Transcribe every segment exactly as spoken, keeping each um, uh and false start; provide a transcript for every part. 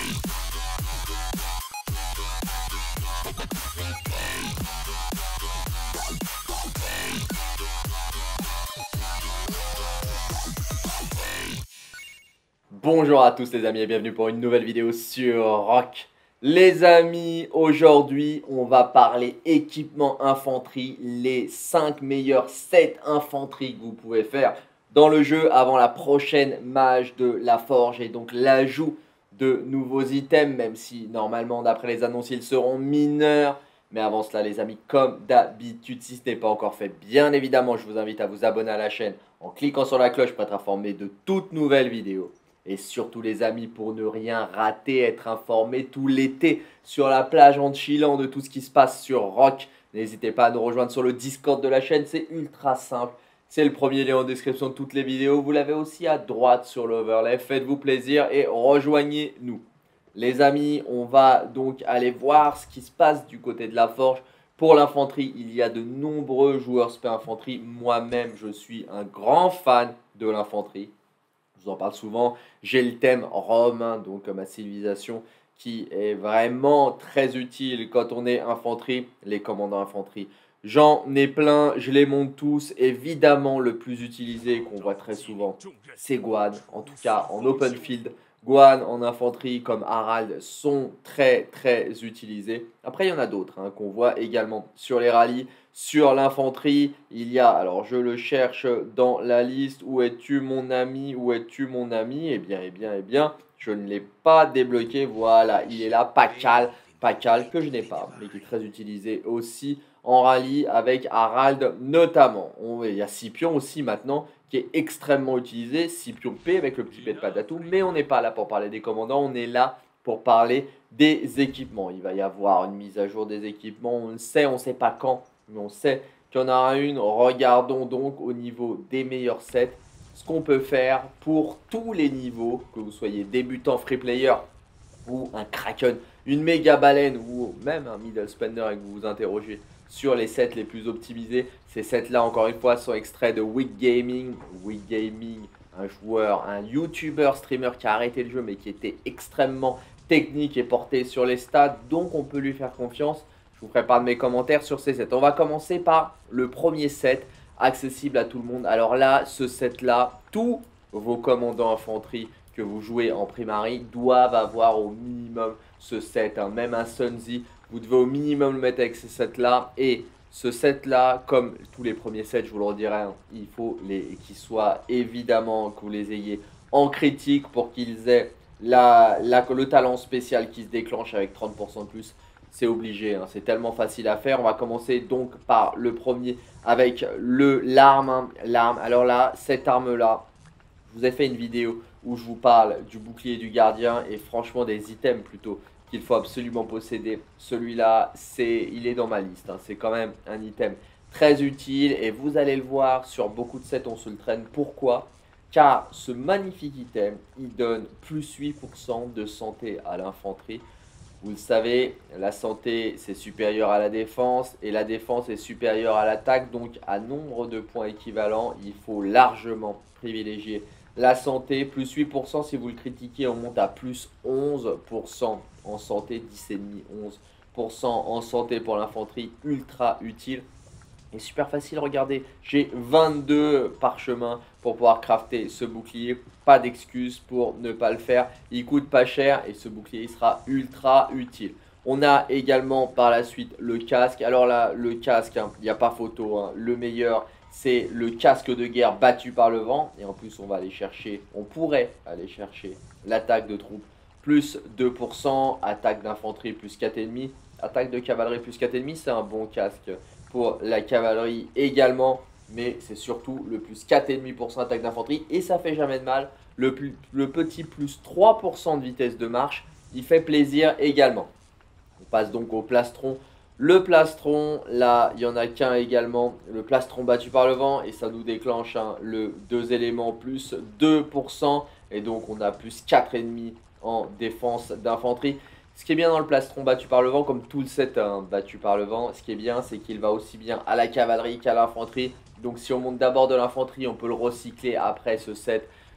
Bonjour à tous les amis et bienvenue pour une nouvelle vidéo sur Rock. Les amis, aujourd'hui on va parler équipement infanterie, les cinq meilleurs sets infanterie que vous pouvez faire dans le jeu avant la prochaine mage de la forge et donc l'ajout de nouveaux items, même si normalement d'après les annonces ils seront mineurs. Mais avant cela les amis, comme d'habitude, si ce n'est pas encore fait, bien évidemment je vous invite à vous abonner à la chaîne en cliquant sur la cloche pour être informé de toutes nouvelles vidéos. Et surtout les amis, pour ne rien rater, être informé tout l'été sur la plage en chillant de tout ce qui se passe sur Rock. N'hésitez pas à nous rejoindre sur le Discord de la chaîne, c'est ultra simple. C'est le premier lien en description de toutes les vidéos. Vous l'avez aussi à droite sur l'overlay. Faites-vous plaisir et rejoignez-nous. Les amis, on va donc aller voir ce qui se passe du côté de la forge. Pour l'infanterie, il y a de nombreux joueurs spé infanterie. Moi-même, je suis un grand fan de l'infanterie. Je vous en parle souvent, j'ai le thème Rome, hein, donc ma civilisation, qui est vraiment très utile quand on est infanterie, les commandants infanterie. J'en ai plein, je les monte tous. Évidemment, le plus utilisé qu'on voit très souvent, c'est Guan. En tout cas, en open field, Guan en infanterie comme Harald sont très très utilisés. Après, il y en a d'autres hein, qu'on voit également sur les rallyes. Sur l'infanterie, il y a, alors je le cherche dans la liste, où es-tu mon ami, où es-tu mon ami? Eh bien, eh bien, eh bien, je ne l'ai pas débloqué, voilà, il est là, Pakal, Pakal que je n'ai pas, mais qui est très utilisé aussi en rallye avec Harald notamment. On, il y a Scipion aussi maintenant, qui est extrêmement utilisé, Scipion P avec le petit P de Padatou, mais on n'est pas là pour parler des commandants, on est là pour parler des équipements. Il va y avoir une mise à jour des équipements, on le sait, on ne sait pas quand, mais on sait qu'il y en aura une. Regardons donc au niveau des meilleurs sets ce qu'on peut faire pour tous les niveaux, que vous soyez débutant free player ou un Kraken, une méga baleine ou même un middle spender et que vous vous interrogez sur les sets les plus optimisés. Ces sets là encore une fois sont extraits de Wick Gaming. Wick Gaming, un joueur, un YouTuber, streamer qui a arrêté le jeu mais qui était extrêmement technique et porté sur les stats, donc on peut lui faire confiance. Je vous ferai part de mes commentaires sur ces sets. On va commencer par le premier set, accessible à tout le monde. Alors là, ce set-là, tous vos commandants infanterie que vous jouez en primary doivent avoir au minimum ce set. Hein. Même un Sunzi, vous devez au minimum le mettre avec ce set-là. Et ce set-là, comme tous les premiers sets, je vous le redirai, hein, il faut qu'ils soient évidemment, que vous les ayez en critique pour qu'ils aient la, la, le talent spécial qui se déclenche avec trente pour cent de plus. C'est obligé, hein, c'est tellement facile à faire. On va commencer donc par le premier avec le l'arme. Hein, l'arme. Alors là, cette arme-là, je vous ai fait une vidéo où je vous parle du bouclier du gardien et franchement des items plutôt qu'il faut absolument posséder. Celui-là, c'est, il est dans ma liste. Hein, c'est quand même un item très utile et vous allez le voir sur beaucoup de sets, on se le traîne. Pourquoi? Car ce magnifique item, il donne plus huit pour cent de santé à l'infanterie. Vous le savez, la santé c'est supérieur à la défense et la défense est supérieure à l'attaque. Donc à nombre de points équivalents, il faut largement privilégier la santé. Plus huit pour cent si vous le critiquez, on monte à plus onze pour cent en santé, dix virgule cinq, onze pour cent en santé pour l'infanterie, ultra utile. Et super facile, regardez, j'ai vingt-deux parchemins pour pouvoir crafter ce bouclier. Pas d'excuse pour ne pas le faire. Il coûte pas cher et ce bouclier il sera ultra utile. On a également par la suite le casque. Alors là, le casque, il hein, n'y a pas photo. Hein. Le meilleur, c'est le casque de guerre battu par le vent. Et en plus, on va aller chercher, on pourrait aller chercher l'attaque de troupes plus deux pour cent. Attaque d'infanterie plus quatre virgule cinq. Attaque de cavalerie plus quatre virgule cinq, c'est un bon casque pour la cavalerie également, mais c'est surtout le plus quatre virgule cinq pour cent attaque d'infanterie et ça fait jamais de mal. Le, plus, le petit plus trois pour cent de vitesse de marche, il fait plaisir également. On passe donc au plastron. Le plastron, là, il n'y en a qu'un également, le plastron battu par le vent et ça nous déclenche hein, le deux éléments plus deux pour cent et donc on a plus quatre virgule cinq en défense d'infanterie. Ce qui est bien dans le plastron battu par le vent, comme tout le set hein, battu par le vent, ce qui est bien, c'est qu'il va aussi bien à la cavalerie qu'à l'infanterie. Donc si on monte d'abord de l'infanterie, on peut le recycler après ce set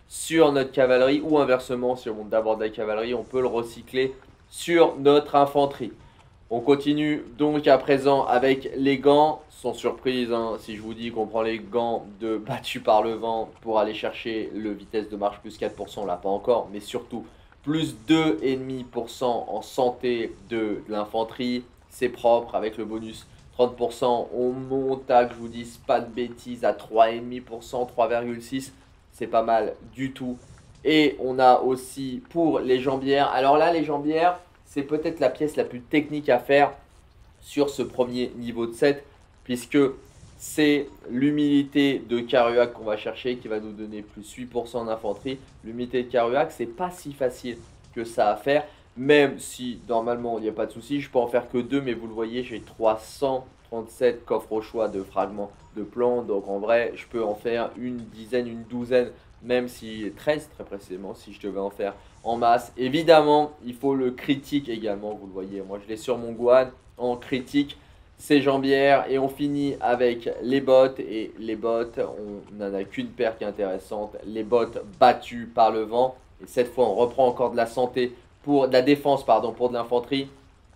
sur notre cavalerie, ou inversement, si on monte d'abord de la cavalerie, on peut le recycler sur notre infanterie. On continue donc à présent avec les gants. Sans surprise, hein, si je vous dis qu'on prend les gants de battu par le vent pour aller chercher le vitesse de marche plus quatre pour cent, là pas encore, mais surtout plus deux virgule cinq pour cent en santé de l'infanterie, c'est propre avec le bonus trente pour cent. On monte à, que je vous dise pas de bêtises, à trois virgule cinq pour cent, trois virgule six, c'est pas mal du tout. Et on a aussi pour les jambières, alors là les jambières, c'est peut-être la pièce la plus technique à faire sur ce premier niveau de set, puisque c'est l'humilité de Kerouac qu'on va chercher qui va nous donner plus huit pour cent d'infanterie. L'humilité de Kerouac, c'est pas si facile que ça à faire, même si normalement il n'y a pas de souci. Je peux en faire que deux, mais vous le voyez, j'ai trois cent trente-sept coffres au choix de fragments de plans, donc en vrai, je peux en faire une dizaine, une douzaine, même si treize très précisément, si je devais en faire en masse. Évidemment, il faut le critique également, vous le voyez, moi je l'ai sur mon Guan en critique, ces jambières, et on finit avec les bottes. Et les bottes, on n'en a qu'une paire qui est intéressante, les bottes battues par le vent. Et cette fois, on reprend encore de la santé, pour de la défense, pardon, pour de l'infanterie.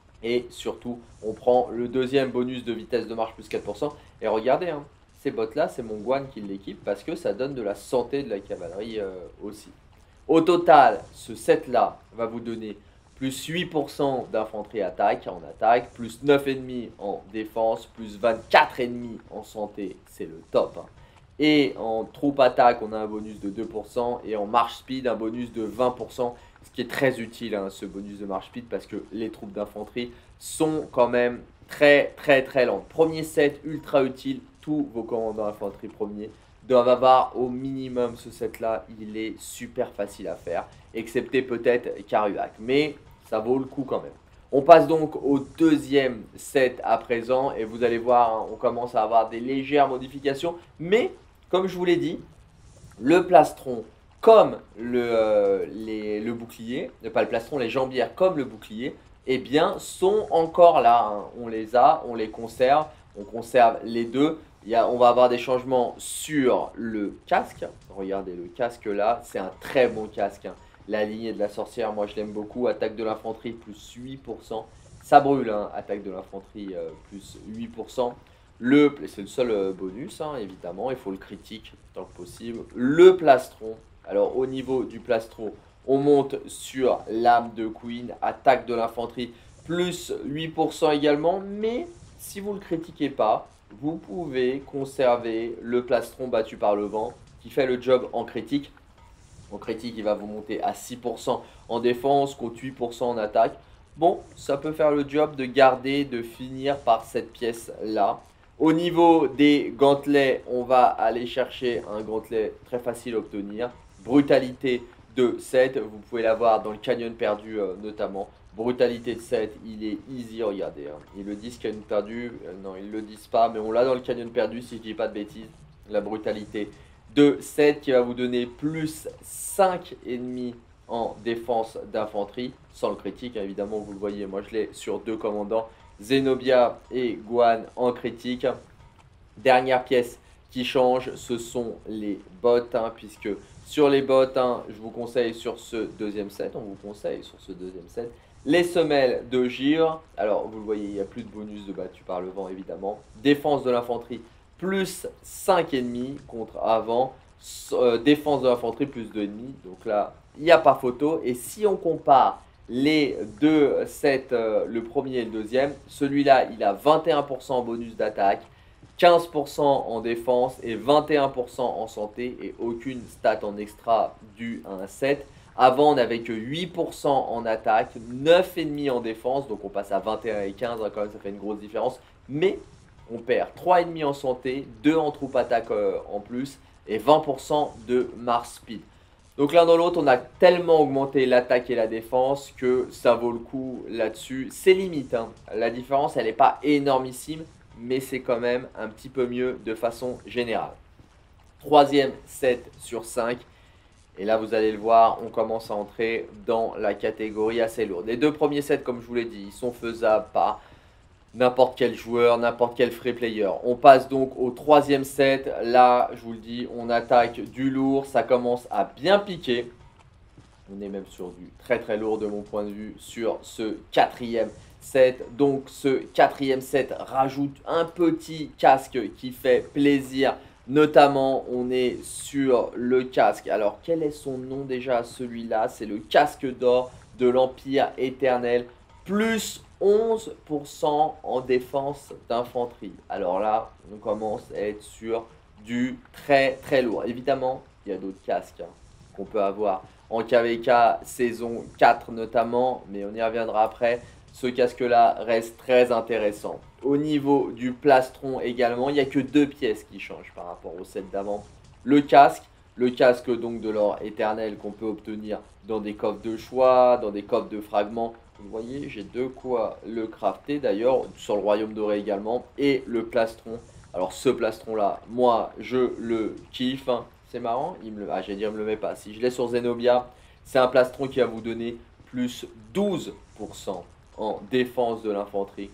Et surtout, on prend le deuxième bonus de vitesse de marche plus quatre pour cent. Et regardez, hein, ces bottes-là, c'est mon Guan qui l'équipe parce que ça donne de la santé de la cavalerie euh, aussi. Au total, ce set-là va vous donner plus huit pour cent d'infanterie attaque en attaque, plus neuf virgule cinq en défense, plus vingt-quatre virgule cinq en santé, c'est le top. Hein. Et en troupe attaque, on a un bonus de deux pour cent, et en marche speed, un bonus de vingt pour cent, ce qui est très utile, hein, ce bonus de marche speed, parce que les troupes d'infanterie sont quand même très très très lentes. Premier set, ultra utile, tous vos commandants d'infanterie premiers doivent avoir au minimum ce set là, il est super facile à faire, excepté peut-être Kerouac, mais ça vaut le coup quand même. On passe donc au deuxième set à présent, et vous allez voir, hein, on commence à avoir des légères modifications, mais comme je vous l'ai dit, le plastron comme le, euh, les, le bouclier, pas le plastron, les jambières comme le bouclier, eh bien sont encore là, hein. On les a, on les conserve, on conserve les deux. Il y a, on va avoir des changements sur le casque. Regardez le casque là, c'est un très bon casque, hein. La lignée de la sorcière, moi je l'aime beaucoup. Attaque de l'infanterie, plus huit pour cent. Ça brûle, hein. Attaque de l'infanterie, euh, plus huit pour cent. Le, c'est le seul euh, bonus, hein, évidemment. Il faut le critique tant que possible. Le plastron. Alors au niveau du plastron, on monte sur l'âme de Queen. Attaque de l'infanterie, plus huit pour cent également. Mais si vous ne le critiquez pas, vous pouvez conserver le plastron battu par le vent qui fait le job en critique. En critique, il va vous monter à six pour cent en défense, contre huit pour cent en attaque. Bon, ça peut faire le job de garder, de finir par cette pièce-là. Au niveau des gantelets, on va aller chercher un gantelet très facile à obtenir. Brutalité de sept, vous pouvez l'avoir dans le canyon perdu euh, notamment. Brutalité de sept, il est easy, regardez. Hein. Ils le disent canyon perdu, euh, non ils le disent pas, mais on l'a dans le canyon perdu si je dis pas de bêtises. La brutalité de sept qui va vous donner plus cinq virgule cinq en défense d'infanterie, sans le critique, hein, évidemment vous le voyez, moi je l'ai sur deux commandants, Zenobia et Guan en critique. Dernière pièce qui change, ce sont les bottes, hein, puisque sur les bottes, hein, je vous conseille sur ce deuxième set, on vous conseille sur ce deuxième set, les semelles de givre. Alors vous le voyez, il n'y a plus de bonus de battu par le vent évidemment. Défense de l'infanterie, plus cinq virgule cinq contre avant. Euh, défense de l'infanterie, plus deux virgule cinq. Donc là, il n'y a pas photo. Et si on compare les deux sets, euh, le premier et le deuxième, celui-là, il a vingt et un pour cent en bonus d'attaque, quinze pour cent en défense et vingt et un pour cent en santé, et aucune stat en extra due à un set. Avant, on n'avait que huit pour cent en attaque, neuf virgule cinq en défense, donc on passe à vingt et un et quinze, hein, quand même ça fait une grosse différence. Mais on perd trois virgule cinq en santé, deux en troupe attaque euh, en plus, et vingt pour cent de marche speed. Donc l'un dans l'autre, on a tellement augmenté l'attaque et la défense que ça vaut le coup là-dessus. C'est limite, hein. La différence, elle n'est pas énormissime, mais c'est quand même un petit peu mieux de façon générale. Troisième set sur cinq. Et là, vous allez le voir, on commence à entrer dans la catégorie assez lourde. Les deux premiers sets, comme je vous l'ai dit, ils sont faisables par n'importe quel joueur, n'importe quel free player. On passe donc au troisième set. Là, je vous le dis, on attaque du lourd. Ça commence à bien piquer. On est même sur du très très lourd de mon point de vue sur ce quatrième set. Donc ce quatrième set rajoute un petit casque qui fait plaisir. Notamment, on est sur le casque. Alors, quel est son nom déjà, celui-là? C'est le casque d'or de l'Empire éternel. Plus onze pour cent en défense d'infanterie. Alors là, on commence à être sur du très très lourd. Évidemment, il y a d'autres casques hein, qu'on peut avoir en K V K saison quatre notamment, mais on y reviendra après. Ce casque-là reste très intéressant. Au niveau du plastron également, il n'y a que deux pièces qui changent par rapport au set d'avant. Le casque, le casque donc de l'or éternel qu'on peut obtenir dans des coffres de choix, dans des coffres de fragments. Vous voyez, j'ai de quoi le crafter d'ailleurs, sur le royaume doré également. Et le plastron, alors ce plastron-là, moi je le kiffe. C'est marrant, il me le... ah j'allais dire il me le met pas. Si je l'ai sur Zenobia, c'est un plastron qui va vous donner plus douze pour cent en défense de l'infanterie.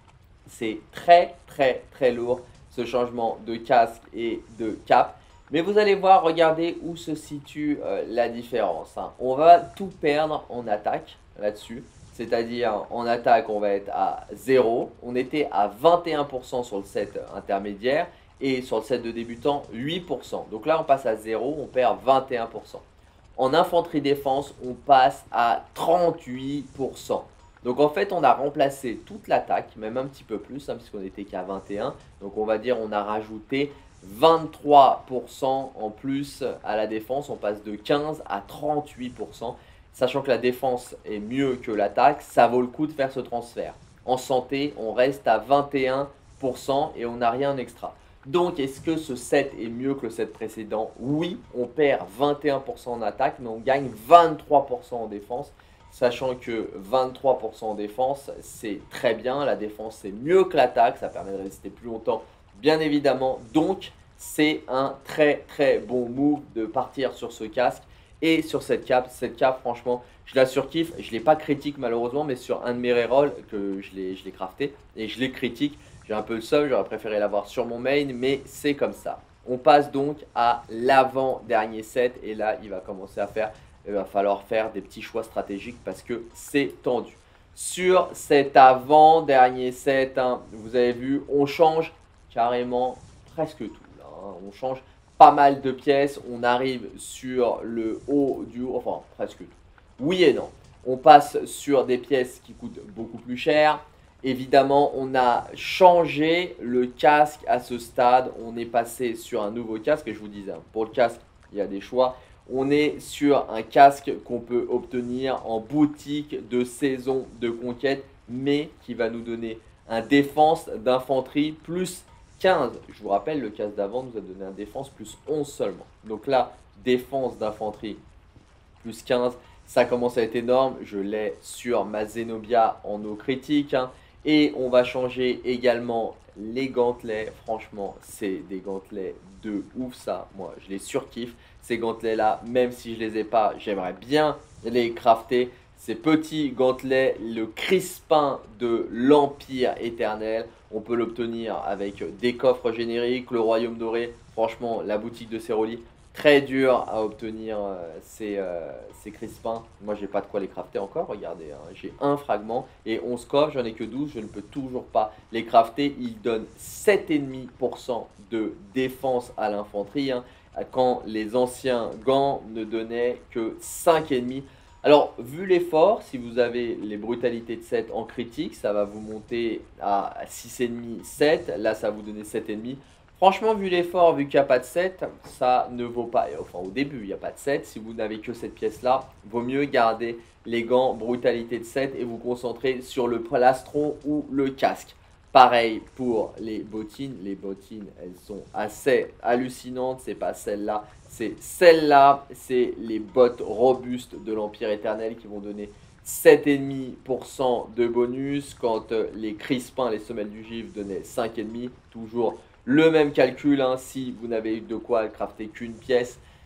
C'est très très très lourd ce changement de casque et de cap. Mais vous allez voir, regardez où se situe euh, la différence. Hein. On va tout perdre en attaque là-dessus. C'est-à-dire en attaque, on va être à zéro. On était à vingt et un pour cent sur le set intermédiaire. Et sur le set de débutant, huit pour cent. Donc là, on passe à zéro, on perd vingt et un pour cent. En infanterie défense, on passe à trente-huit pour cent. Donc en fait, on a remplacé toute l'attaque, même un petit peu plus, hein, puisqu'on n'était qu'à vingt et un. Donc on va dire on a rajouté vingt-trois pour cent en plus à la défense. On passe de quinze à trente-huit pour cent. Sachant que la défense est mieux que l'attaque, ça vaut le coup de faire ce transfert. En santé, on reste à vingt et un pour cent et on n'a rien extra. Donc, est-ce que ce set est mieux que le set précédent? Oui, on perd vingt et un pour cent en attaque, mais on gagne vingt-trois pour cent en défense. Sachant que vingt-trois pour cent en défense, c'est très bien. La défense, c'est mieux que l'attaque. Ça permet de rester plus longtemps, bien évidemment. Donc, c'est un très très bon move de partir sur ce casque et sur cette cape. Cette cape, franchement, je la surkiffe. Je ne l'ai pas critique malheureusement, mais sur un de mes rerolls que je l'ai crafté et je l'ai critique. J'ai un peu le seum, j'aurais préféré l'avoir sur mon main, mais c'est comme ça. On passe donc à l'avant-dernier set et là, il va commencer à faire, il va falloir faire des petits choix stratégiques parce que c'est tendu. Sur cet avant-dernier set, hein, vous avez vu, on change carrément presque tout. Là, hein. On change pas mal de pièces, on arrive sur le haut du haut, enfin presque tout. Oui et non. On passe sur des pièces qui coûtent beaucoup plus cher. Évidemment, on a changé le casque à ce stade. On est passé sur un nouveau casque. Et je vous disais, pour le casque, il y a des choix. On est sur un casque qu'on peut obtenir en boutique de saison de conquête, mais qui va nous donner un défense d'infanterie plus quinze. Je vous rappelle, le casque d'avant nous a donné un défense plus onze seulement. Donc là, défense d'infanterie plus quinze. Ça commence à être énorme. Je l'ai sur ma Zenobia en eau critique. Hein. Et on va changer également les gantelets. Franchement, c'est des gantelets de ouf ça. Moi, je les surkiffe. Ces gantelets-là, même si je les ai pas, j'aimerais bien les crafter. Ces petits gantelets, le crispin de l'Empire éternel. On peut l'obtenir avec des coffres génériques, le royaume doré. Franchement, la boutique de Ceroli. Très dur à obtenir euh, ces, euh, ces crispins. Moi, j'ai pas de quoi les crafter encore. Regardez, hein, j'ai un fragment et onze coffres. J'en ai que douze. Je ne peux toujours pas les crafter. Ils donnent sept virgule cinq pour cent de défense à l'infanterie. Hein, quand les anciens gants ne donnaient que cinq virgule cinq. Alors, vu l'effort, si vous avez les brutalités de sept en critique, ça va vous monter à six virgule cinq, sept. Là, ça va vous donner sept virgule cinq. Franchement, vu l'effort, vu qu'il n'y a pas de sept, ça ne vaut pas. Enfin, au début, il n'y a pas de sept. Si vous n'avez que cette pièce-là, vaut mieux garder les gants brutalité de sept et vous concentrer sur le plastron ou le casque. Pareil pour les bottines. Les bottines, elles sont assez hallucinantes. C'est pas celle-là, c'est celle-là. C'est les bottes robustes de l'Empire éternel qui vont donner sept virgule cinq pour cent de bonus. Quand les crispins, les semelles du givre donnaient cinq virgule cinq, toujours le même calcul, hein, si vous n'avez eu de quoi crafter qu'une pièce,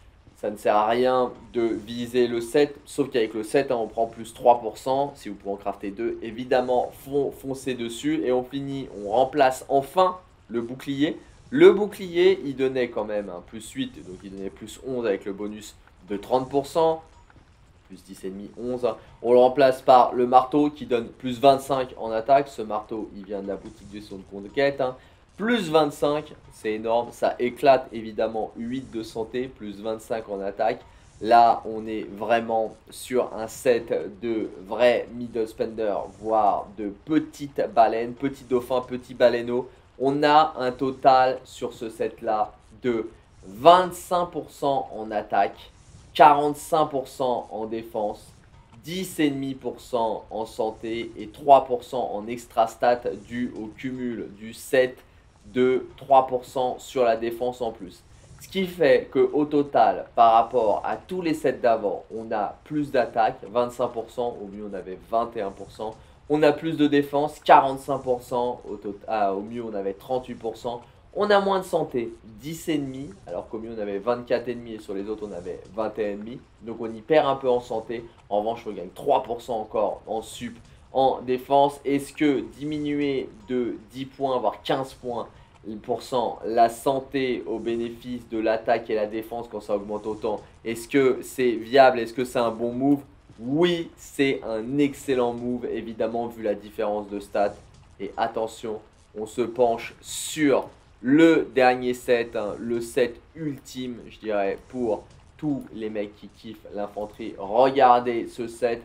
ça ne sert à rien de viser le sept, sauf qu'avec le sept, hein, on prend plus trois pour cent. Si vous pouvez en crafter deux, évidemment, fon foncez dessus. Et on finit, on remplace enfin le bouclier. Le bouclier, il donnait quand même un plus huit, donc il donnait plus onze avec le bonus de trente pour cent. Plus dix virgule cinq, onze. On le remplace par le marteau qui donne plus vingt-cinq en attaque. Ce marteau, il vient de la boutique du son de conquête. Hein. Plus vingt-cinq, c'est énorme. Ça éclate évidemment huit de santé, plus vingt-cinq en attaque. Là, on est vraiment sur un set de vrais middle spender, voire de petites baleines, petits dauphins, petits baleineaux. On a un total sur ce set-là de vingt-cinq pour cent en attaque, quarante-cinq pour cent en défense, dix virgule cinq pour cent en santé et trois pour cent en extra stat dû au cumul du set de trois pour cent sur la défense en plus. Ce qui fait qu'au total, par rapport à tous les sets d'avant, on a plus d'attaque, vingt-cinq pour cent, au mieux on avait vingt et un pour cent. On a plus de défense, quarante-cinq pour cent, au, ah, au mieux on avait trente-huit pour cent. On a moins de santé, dix virgule cinq, alors qu'au mieux on avait vingt-quatre virgule cinq et sur les autres on avait vingt et un virgule cinq. Donc on y perd un peu en santé. En revanche, on gagne trois pour cent encore en sup, en défense. Est-ce que diminuer de dix points, voire quinze points pour cent la santé au bénéfice de l'attaque et la défense quand ça augmente autant, est-ce que c'est viable? Est-ce que c'est un bon move? Oui, c'est un excellent move, évidemment, vu la différence de stats. Et attention, on se penche sur le dernier set, hein, le set ultime, je dirais, pour tous les mecs qui kiffent l'infanterie. Regardez ce set.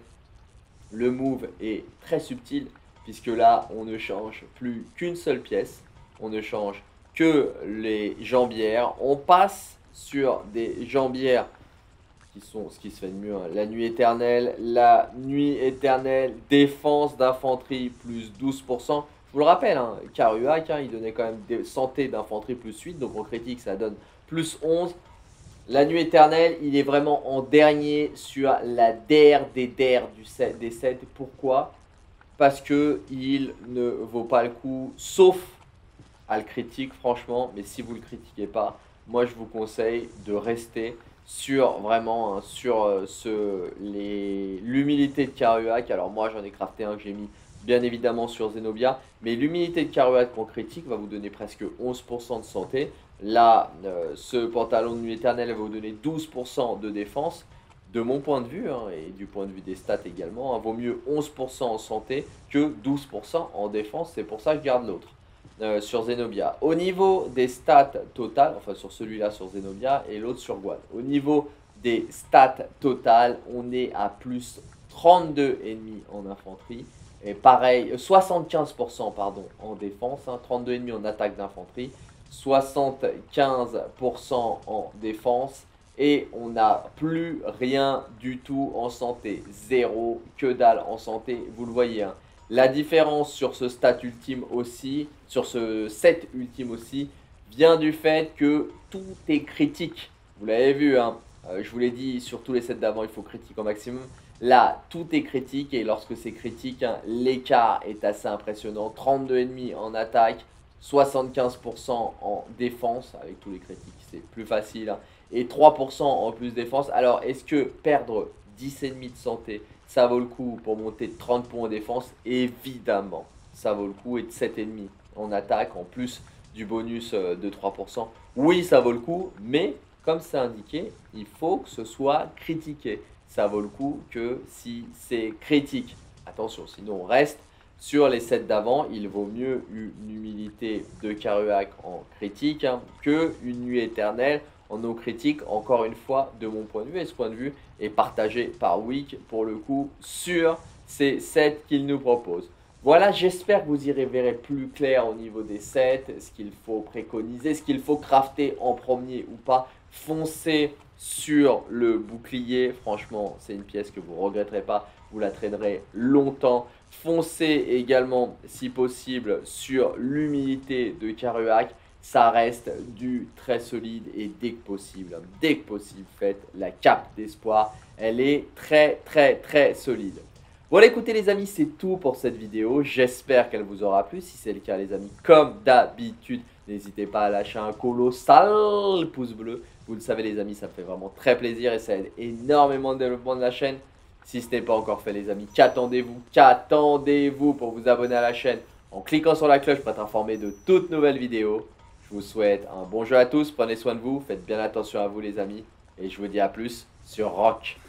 Le move est très subtil, puisque là, on ne change plus qu'une seule pièce. On ne change que les jambières. On passe sur des jambières qui sont ce qui se fait de mieux. Hein. La nuit éternelle, la nuit éternelle, défense d'infanterie plus douze pour cent. Je vous le rappelle, hein, Karuak, hein, il donnait quand même des santé d'infanterie plus huit. Donc en critique, ça donne plus onze. La nuit éternelle, il est vraiment en dernier sur la D R des D R du set, des sets. Pourquoi? Parce qu'il ne vaut pas le coup, sauf à le critique franchement, mais si vous ne le critiquez pas, moi je vous conseille de rester sur vraiment hein, sur euh, ce les l'humilité de Karuak. Alors moi j'en ai crafté un que j'ai mis bien évidemment sur Zenobia, mais l'humilité de Karuak qu'on critique va vous donner presque onze pour cent de santé. Là, euh, ce pantalon de nuit éternelle va vous donner douze pour cent de défense. De mon point de vue, hein, et du point de vue des stats également, hein, vaut mieux onze pour cent en santé que douze pour cent en défense. C'est pour ça que je garde l'autre. Euh, sur Zenobia. Au niveau des stats totales, enfin sur celui-là sur Zenobia et l'autre sur Guad. Au niveau des stats totales, on est à plus trente-deux virgule cinq en infanterie. Et pareil, soixante-quinze pour cent pardon, en défense, hein, trente-deux virgule cinq en attaque d'infanterie, soixante-quinze pour cent en défense. Et on n'a plus rien du tout en santé. Zéro, que dalle en santé, vous le voyez. Hein. La différence sur ce stat ultime aussi, sur ce set ultime aussi, vient du fait que tout est critique. Vous l'avez vu, hein, euh, je vous l'ai dit, sur tous les sets d'avant, il faut critique au maximum. Là, tout est critique et lorsque c'est critique, hein, l'écart est assez impressionnant. trente-deux virgule cinq en attaque, soixante-quinze pour cent en défense. Avec tous les critiques, c'est plus facile. Hein, et trois pour cent en plus défense. Alors, est-ce que perdre dix virgule cinq de santé, ça vaut le coup pour monter de trente points en défense? Évidemment, ça vaut le coup. Et de sept virgule cinq en attaque, en plus du bonus de trois pour cent. Oui, ça vaut le coup, mais comme c'est indiqué, il faut que ce soit critiqué. Ça vaut le coup que si c'est critique. Attention, sinon on reste sur les sets d'avant. Il vaut mieux une humilité de Karuak en critique hein, que une nuit éternelle en non critique. Encore une fois, de mon point de vue, et ce point de vue est partagé par Wick pour le coup sur ces sets qu'il nous propose. Voilà, j'espère que vous y verrez plus clair au niveau des sets, ce qu'il faut préconiser, ce qu'il faut crafter en premier ou pas. Foncez sur le bouclier, franchement, c'est une pièce que vous ne regretterez pas, vous la traînerez longtemps. Foncez également, si possible, sur l'humilité de Karuak. Ça reste du très solide et dès que possible, dès que possible, faites la cape d'espoir. Elle est très, très, très solide. Voilà, écoutez les amis, c'est tout pour cette vidéo. J'espère qu'elle vous aura plu. Si c'est le cas les amis, comme d'habitude, n'hésitez pas à lâcher un colossal pouce bleu. Vous le savez les amis, ça me fait vraiment très plaisir et ça aide énormément le développement de la chaîne. Si ce n'est pas encore fait les amis, qu'attendez-vous Qu'attendez-vous pour vous abonner à la chaîne en cliquant sur la cloche pour être informé de toutes nouvelles vidéos. Je vous souhaite un bon jeu à tous, prenez soin de vous, faites bien attention à vous les amis et je vous dis à plus sur Rock.